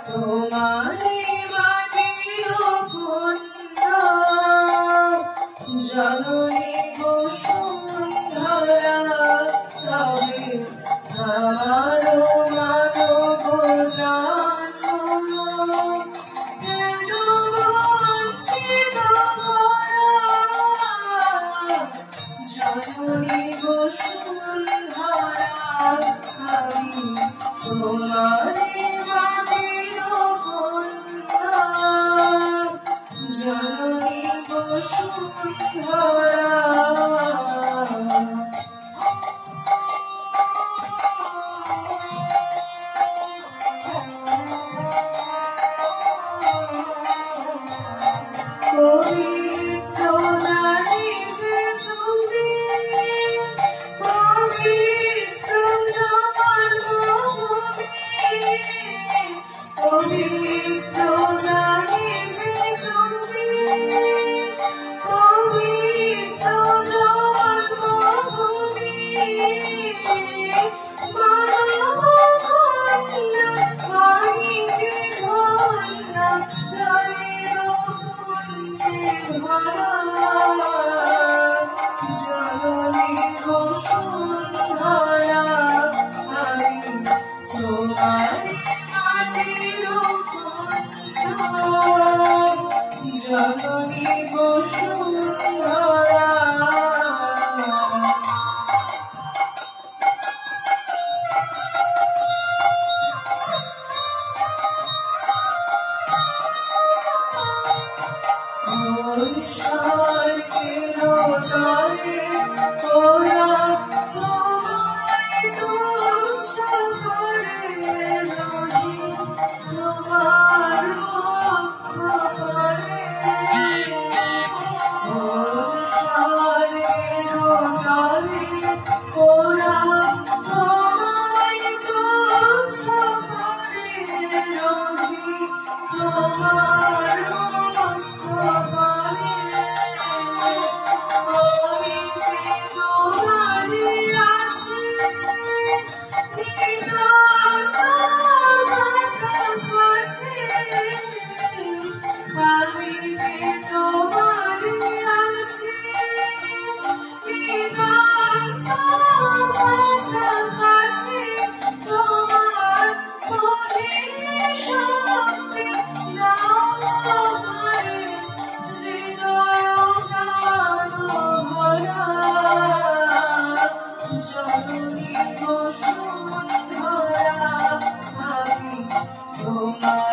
তোমারি মাটির কন্যা জননী বসুন্ধরা তবে আমার মানব জন্ম কেন বঞ্চিত করা জননী বসুন্ধরা আমি তোমারি মাটির কন্যা জননী বসুন্ধরা পবিত্র জানি যে তুমি পবিত্র জন্মভূমি পবিত্র জানি যে তুমি পবিত্র জন্মভূমি মানব কন্যা আমি যে ধন্যা প্রাণের জননী বসুন্ধরা আমি তোমারি মাটির কন্যা জননী বসুন্ধরা স্বর্গের তরে ওরা তোমায় তুচ্ছ করে রহি তোমার বক্ষ করে স্বর্গের তরে ওরা তোমায় তুচ্ছ করে রহি তোমার বক্ষ করে আমি যে তোমারি আছি নিতান্ত কাছাকাছি আমি যে তোমারি আছি নিতান্ত কাছাকাছি তোমার মনের শক্তি দাও আমারে হৃদয় প্রাণ ভরা জননী বসুন্ধরা আমি তোমার